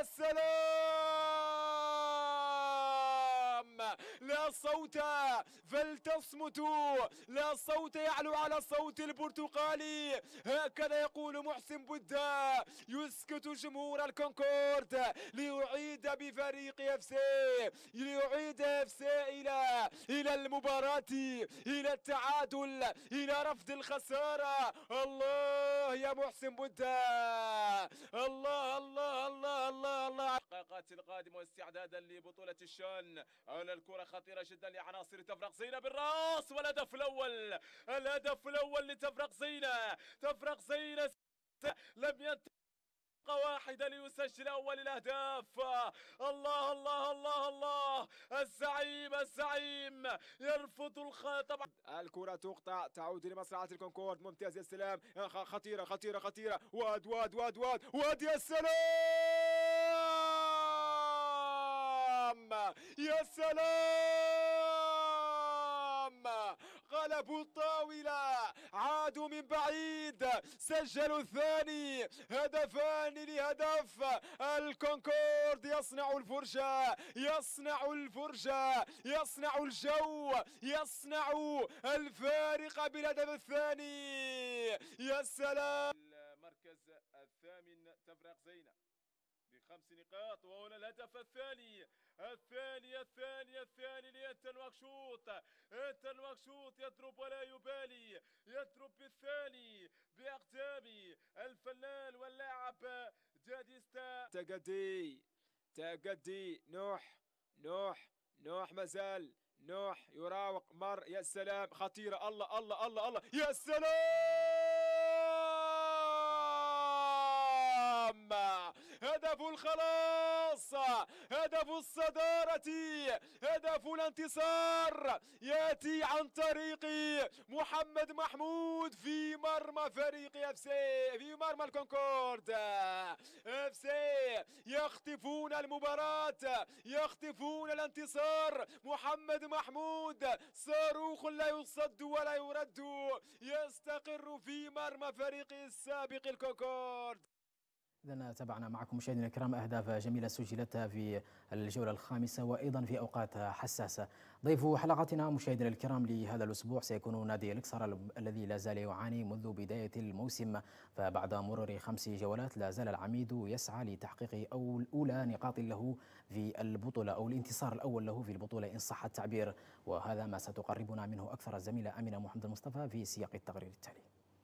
سلام! لا صوت فلتصمتوا، لا صوت يعلو على صوت البرتغالي، هكذا يقول محسن بودا. يسكت جمهور الكونكورد ليعيد بفريق اف سي، ليعيد اف سي الى الى المباراة، الى التعادل، الى رفض الخسارة. الله يا محسن بودا. الله الله الله الله الله. الدقائق القادمة واستعدادا لبطولة الشان. هنا الكرة خطيرة جدا لعناصر تفرق زينة بالراس، والهدف الأول، الهدف الأول لتفرق زينة. تفرق زينة لم ينتهي واحدة ليسجل أول الأهداف. الله الله الله الله. الزعيم الزعيم يرفض الخ طبعا. الكرة تقطع تعود لمصلحة الكونكورد. ممتاز يا سلام. خطيرة خطيرة خطيرة. واد واد واد واد واد يا سلام يا سلام. غلبوا الطاولة، عادوا من بعيد، سجلوا الثاني. هدفان لهدف. الكونكورد يصنع الفرجة، يصنع الفرجة، يصنع الجو، يصنع الفارق بالهدف الثاني. يا سلام. المركز الثامن تفرق زينة بخمس نقاط. وهنا الهدف الثاني الثاني الثاني الثاني لأنت الوكشوط. أنت الوكشوط يضرب ولا يبالي، يضرب بالثاني بأقدام الفنان واللاعب جاديستا. تقدي تقدي نوح نوح نوح مازال نوح يراوغ مر. يا سلام خطيرة. الله الله الله الله. يا سلام. هدف الخلاص، هدف الصدارة، هدف الانتصار يأتي عن طريق محمد محمود في مرمى فريق اف سي، في مرمى الكونكورد. اف سي يخطفون المباراة، يخطفون الانتصار. محمد محمود صاروخ لا يصد ولا يرد، يستقر في مرمى فريق السابق الكونكورد. إذا تابعنا معكم مشاهدينا الكرام أهداف جميلة سجلت في الجولة الخامسة وأيضا في أوقات حساسة. ضيف حلقتنا مشاهدينا الكرام لهذا الأسبوع سيكون نادي الإكسار الذي لا زال يعاني منذ بداية الموسم، فبعد مرور خمس جولات لا زال العميد يسعى لتحقيق أولى نقاط له في البطولة أو الانتصار الأول له في البطولة إن صح التعبير، وهذا ما ستقربنا منه أكثر الزميلة أمينة محمد المصطفى في سياق التقرير التالي.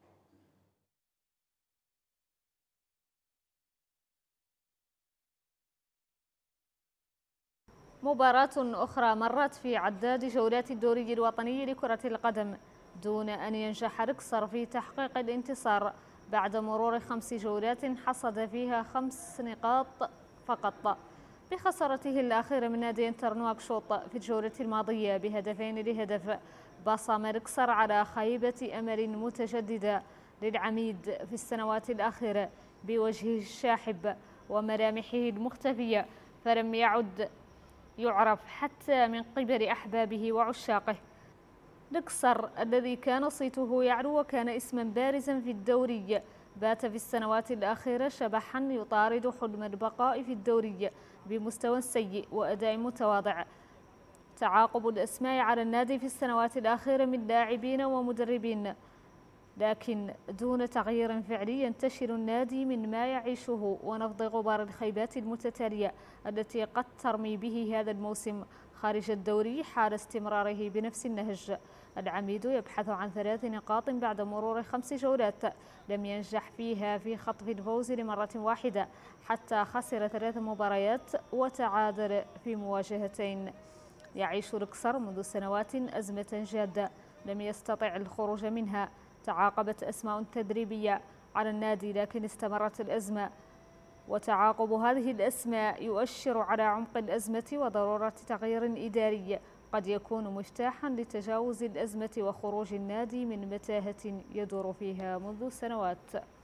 مباراة أخرى مرت في عداد جولات الدوري الوطني لكرة القدم دون أن ينجح الإكسار في تحقيق الانتصار بعد مرور خمس جولات حصد فيها خمس نقاط فقط، بخسارته الأخيرة من نادي انتر نواكشوط في الجولة الماضية بهدفين لهدف. بصم الإكسار على خيبة أمل متجددة للعميد في السنوات الأخيرة بوجهه الشاحب وملامحه المختفية، فلم يعد يعرف حتى من قبل أحبابه وعشاقه. الإكسار الذي كان صيته يعلو وكان اسما بارزا في الدوري بات في السنوات الأخيرة شبحا يطارد حلم البقاء في الدوري بمستوى سيء وأداء متواضع. تعاقب الأسماء على النادي في السنوات الأخيرة من لاعبين ومدربين، لكن دون تغيير فعلي ينتشل النادي من ما يعيشه ونفض غبار الخيبات المتتالية التي قد ترمي به هذا الموسم خارج الدوري حال استمراره بنفس النهج. العميد يبحث عن ثلاث نقاط بعد مرور خمس جولات لم ينجح فيها في خطف الفوز لمرة واحدة، حتى خسر ثلاث مباريات وتعادل في مواجهتين. يعيش الإكسار منذ سنوات أزمة جادة لم يستطع الخروج منها. تعاقبت أسماء تدريبية على النادي لكن استمرت الأزمة، وتعاقب هذه الأسماء يؤشر على عمق الأزمة وضرورة تغيير إداري قد يكون مفتاحا لتجاوز الأزمة وخروج النادي من متاهة يدور فيها منذ سنوات.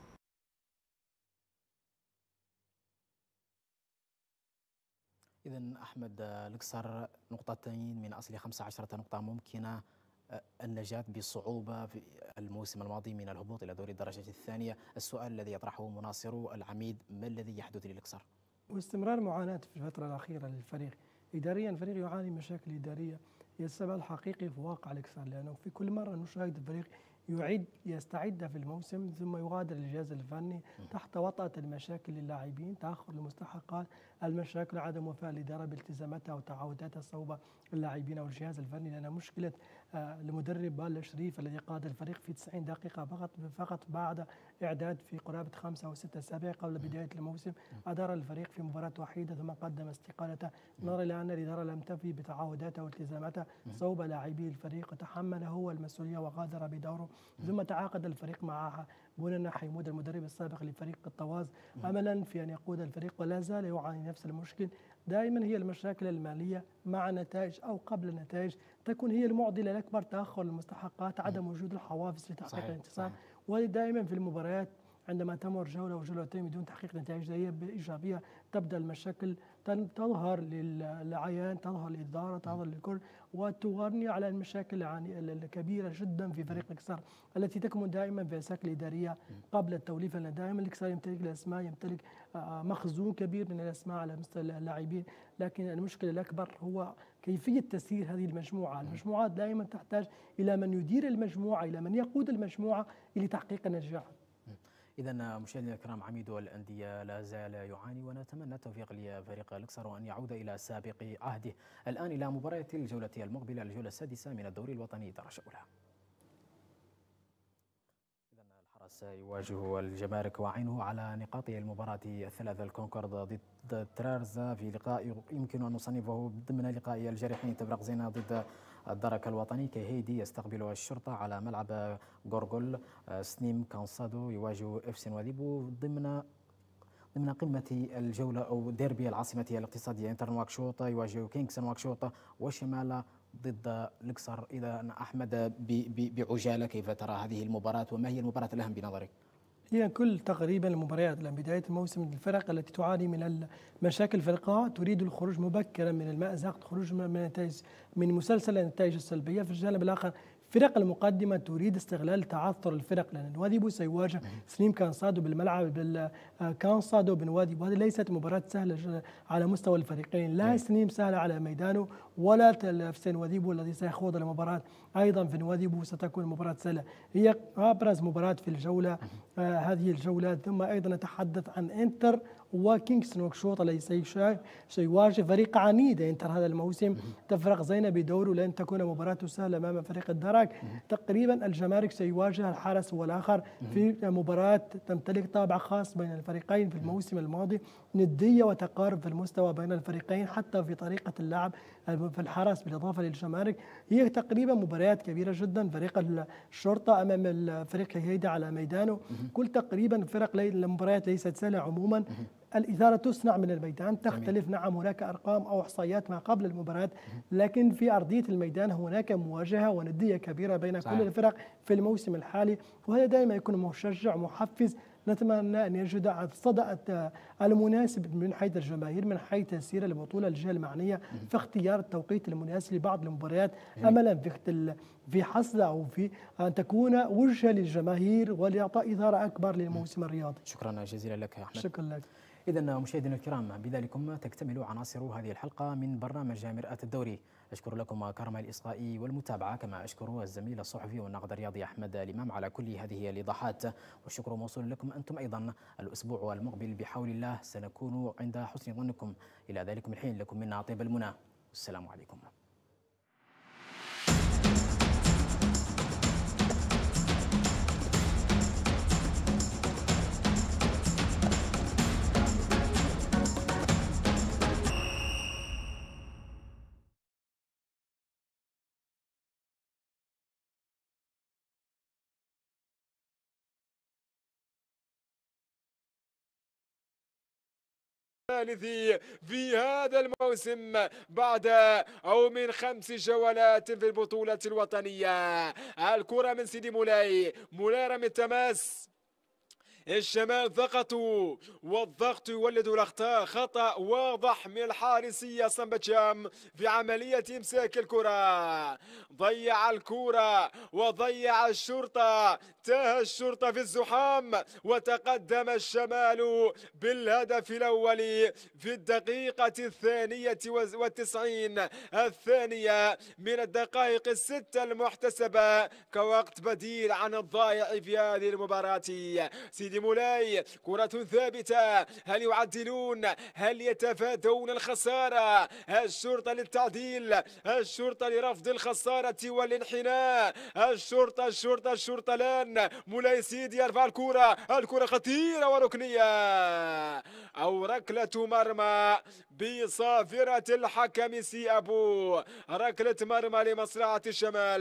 إذن أحمد، الإكسار نقطتين من أصل خمسة عشرة نقطة ممكنة النجاة بصعوبة في الموسم الماضي من الهبوط إلى دوري الدرجة الثانية. السؤال الذي يطرحه مناصر العميد: ما الذي يحدث للإكسار؟ واستمرار معاناة في الفترة الأخيرة للفريق إداريا. الفريق يعاني مشاكل إدارية هي السبب الحقيقي في واقع الإكسار، لأنه في كل مرة نشاهد الفريق يعد يستعد في الموسم ثم يغادر الجهاز الفني تحت وطأة المشاكل للاعبين، تأخر المستحقات، المشاكل، عدم وفاء الإدارة بالتزاماتها وتعهداتها صوب اللاعبين والجهاز الفني، لأن مشكلة المدرب بالله شريف الذي قاد الفريق في تسعين دقيقة فقط فقط بعد إعداد في قرابة خمسة أو ستة أسابيع قبل بداية الموسم. أدار الفريق في مباراة وحيدة ثم قدم استقالته. نرى الآن الإدارة لم تفي بتعهداتها والتزاماتها صوب لاعبي الفريق وتحمل هو المسؤولية وغادر بدوره. ثم تعاقد الفريق مع بوننا حيمود المدرب السابق لفريق الطواز أملا في أن يقود الفريق، ولا زال يعاني نفس المشكل. دائما هي المشاكل المالية مع نتائج أو قبل النتائج تكون هي المعضلة الأكبر، تأخر المستحقات، عدم وجود الحوافز لتحقيق الانتصار. ودائما في المباريات عندما تمر جولة وجولتين بدون تحقيق نتائج إيجابية تبدأ المشاكل تظهر للعيان، تظهر للإدارة، تظهر للكل، وتغني على المشاكل الكبيرة جدا في فريق الإكسار التي تكمن دائما في أساكل إدارية قبل التوليف، لأن دائما الإكسار يمتلك الأسماء، يمتلك مخزون كبير من الأسماء على مستوى اللاعبين، لكن المشكلة الأكبر هو كيفية تسيير هذه المجموعة. المجموعات دائما تحتاج إلى من يدير المجموعة، إلى من يقود المجموعة لتحقيق النجاح. إذا مشاهدينا الكرام، عميد الأندية لا زال يعاني، ونتمنى التوفيق لفريق الإكسار وأن يعود إلى سابق عهده. الآن إلى مباريات الجولة المقبلة، الجولة السادسة من الدوري الوطني درجة أولى. إذا الحرس يواجه الجمارك وعينه على نقاط المباراة الثلاثة. الكونكورد ضد ترارز في لقاء يمكن أن نصنفه ضمن لقاء الجارحين. تبرقزينة ضد الدرك الوطني. كهيدي يستقبل الشرطة على ملعب غورغول. سنيم كانسادو يواجه اف سي نواديبو ضمن ضمن قمة الجولة أو ديربي العاصمة الاقتصادية. انتر نواكشوط يواجه كينغز نواكشوط، وشمال ضد الإكسار. إذا أحمد بعجالة، كيف ترى هذه المباراة وما هي المباراة الأهم بنظرك؟ هي كل تقريبا المباريات لما بداية الموسم الفرق التي تعاني من المشاكل في القاع تريد الخروج مبكرا من المأزق، خروج من النتائج من مسلسل النتائج السلبية. في الجانب الآخر فرق المقدمة تريد استغلال تعثر الفرق، لأن نواديبو سيواجه سليم كانسادو بالملعب بالكانسادو بنواديبو. هذه ليست مباراة سهلة على مستوى الفريقين، لا سليم سهلة على ميدانه ولا اف نواديبو الذي سيخوض المباراة أيضا في نواديبو ستكون مباراة سهلة. هي أبرز مباراة في الجولة آه هذه الجولة. ثم أيضا نتحدث عن انتر وكينغز نواكشوط الذي سيواجه فريق عنيد. انتر هذا الموسم تفرق زينة بدوره، لن تكون مباراة سهلة أمام فريق الدرك. تقريبا الجمارك سيواجه الحرس والآخر في مباراة تمتلك طابع خاص بين الفريقين. في الموسم الماضي ندية وتقارب في المستوى بين الفريقين حتى في طريقة اللعب في الحرس بالإضافة للجمارك. هي تقريبا مباريات كبيرة جدا. فريق الشرطة أمام الفريق هيدا على ميدانه. كل تقريبا فرق المباريات ليست سهلة عموما. الإثارة تصنع من الميدان، تختلف. نعم هناك أرقام أو إحصائيات ما قبل المباراة، لكن في أرضية الميدان هناك مواجهة وندية كبيرة بين صحيح. كل الفرق في الموسم الحالي، وهذا دائما يكون مشجع محفز. نتمنى أن يجد الصدى المناسب من حيث الجماهير، من حيث تسيير البطولة الجهة المعنية في اختيار التوقيت المناسب لبعض المباريات، أملا في في حصد أو في أن تكون وجهة للجماهير ولإعطاء إثارة أكبر للموسم الرياضي. شكرا جزيلا لك يا أحمد. شكرا لك. إذا مشاهدينا الكرام، بذلكم تكتمل عناصر هذه الحلقة من برنامج مرآة الدوري. أشكر لكم كرم الإصغاء والمتابعة، كما أشكر الزميل الصحفي والناقد الرياضي أحمد الإمام على كل هذه الإيضاحات، والشكر موصول لكم أنتم أيضا. الأسبوع المقبل بحول الله سنكون عند حسن ظنكم. إلى ذلكم الحين لكم منا طيب المنى، والسلام عليكم. الثالث في هذا الموسم بعد أو من خمس جولات في البطولة الوطنية. الكرة من سيدي مولاي، مولاي رمي التماس، الشمال ضغطوا والضغط يولد الاخطاء. خطأ واضح من الحارسية صنبتشام في عملية امساك الكرة. ضيع الكرة وضيع الشرطة، تاه الشرطة في الزحام، وتقدم الشمال بالهدف الأول في الدقيقة الثانية والتسعين الثانية من الدقائق الستة المحتسبة كوقت بديل عن الضائع في هذه المباراة. سيدي نادي مولاي. كرة ثابتة، هل يعدلون؟ هل يتفادون الخسارة؟ الشرطة للتعديل، الشرطة لرفض الخسارة والانحناء، الشرطة الشرطة الشرطة الآن. مولاي سيدي يرفع الكرة، الكرة خطيرة وركنية أو ركلة مرمى بصافرة الحكم سي أبو، ركلة مرمى لمصلحة الشمال.